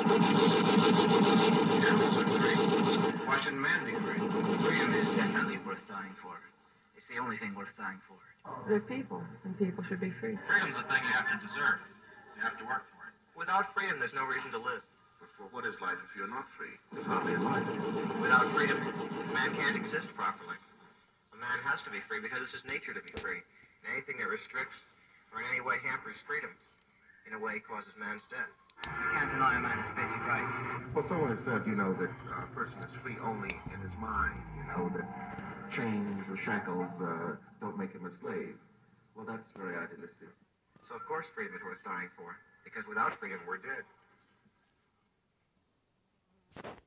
Animals are free. Why shouldn't man be free? Freedom is definitely worth dying for. It's the only thing worth dying for. They're people, and people should be free. Freedom's a thing you have to deserve. You have to work for it. Without freedom, there's no reason to live. But for what is life if you're not free? It's hardly a life. Without freedom, man can't exist properly. A man has to be free because it's his nature to be free. And anything that restricts or in any way hampers freedom, in a way, causes man's death. You can't deny a man his basic rights. Well, someone has said, that a person is free only in his mind, that chains or shackles don't make him a slave. Well, that's very idealistic. So, of course, freedom is worth dying for. Because without freedom, we're dead.